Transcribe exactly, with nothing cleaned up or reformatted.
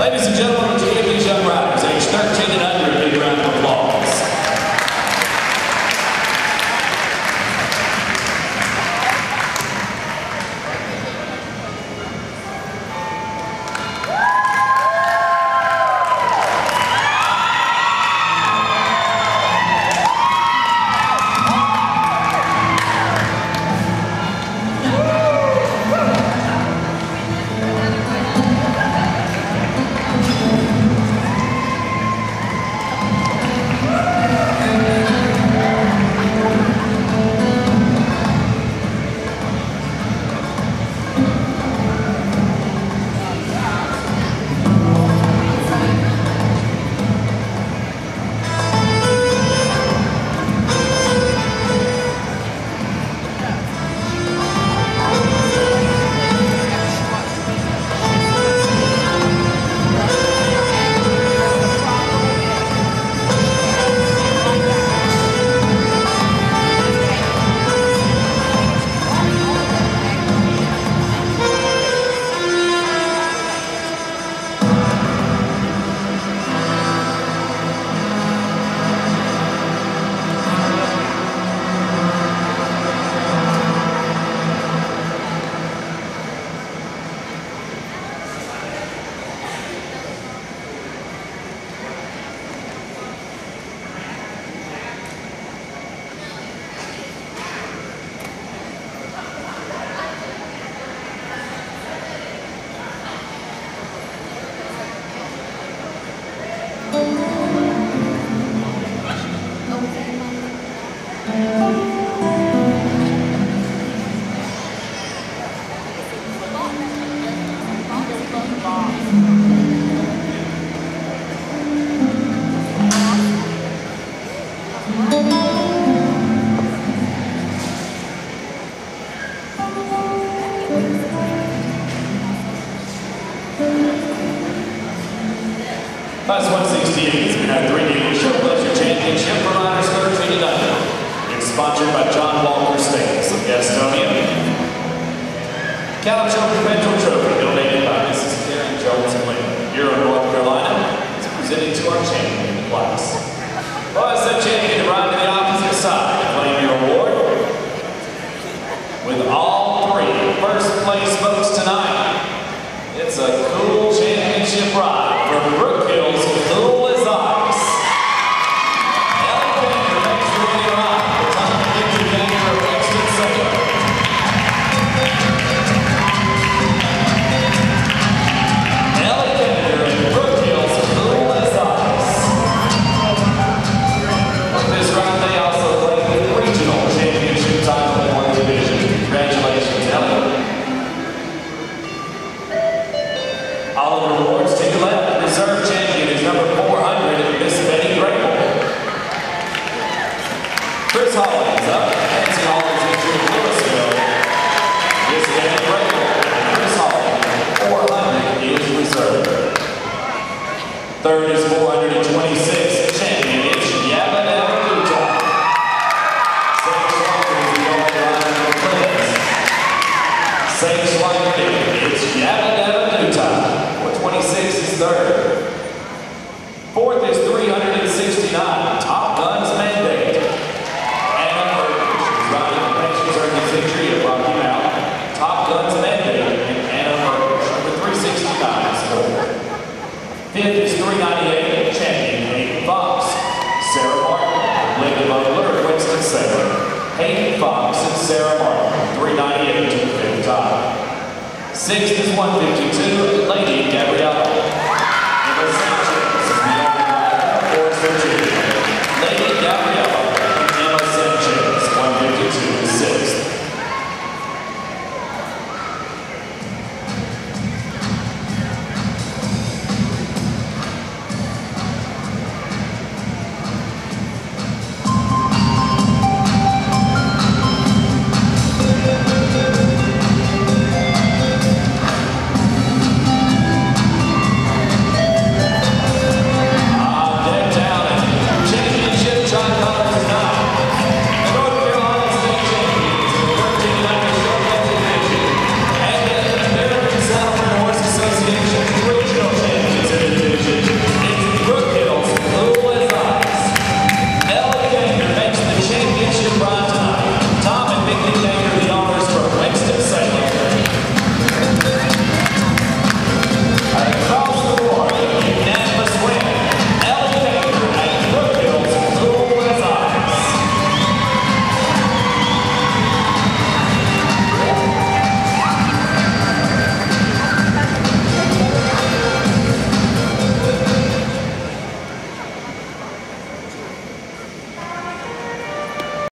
Ladies and gentlemen, would you give these young riders, age thirteen and under, a big round of applause? Class one sixty-eight has been our three-day show pleasure championship for riders thirteen and under. It's sponsored by John Walker States of Gastonia. Caliber Provincial Trophy donated by Missus Karen Jones Lynn. Here in North Carolina, is presented to our champion in the class. Well, as the champion to ride to the opposite side to claim your award. With all three first place votes tonight, it's a Kool championship ride from Brookhill's Kool as Ice. Elevator makes the winning ride. The time gives the game for exudes second. Elevator and Brookhill's Kool as Ice. With this round, they also played the regional championship title in one division. Congratulations, Elevator. Oliver Ward's to your left. Reserve champion is number four hundred, Miss Betty Grable. Chris Hollins up. Nancy Hollins into Louisville. Miss Betty Grable. Chris Hollins, four hundred is reserved. Third is four hundred twenty-six. Champion is Evan Orr. Sage Schwanker is the only rider for Clintons. Sage Schwanker is Evan Orr. twenty-six is third. Fourth is three hundred sixty-nine. Top Guns Mandate. Anna Murphy, she's riding the Pension Circuit Victory at Rocky Mountain. Top Guns Mandate and Anna Murphy, number three sixty-nine is fourth. Fifth is three ninety-eight. Champion Hayden Fox. Sarah Martin, Linda Butler, Winston-Salem. Hayden Fox and Sarah Martin, three ninety-eight to the fifth time. Sixth is one fifty-two. Lady Gabrielle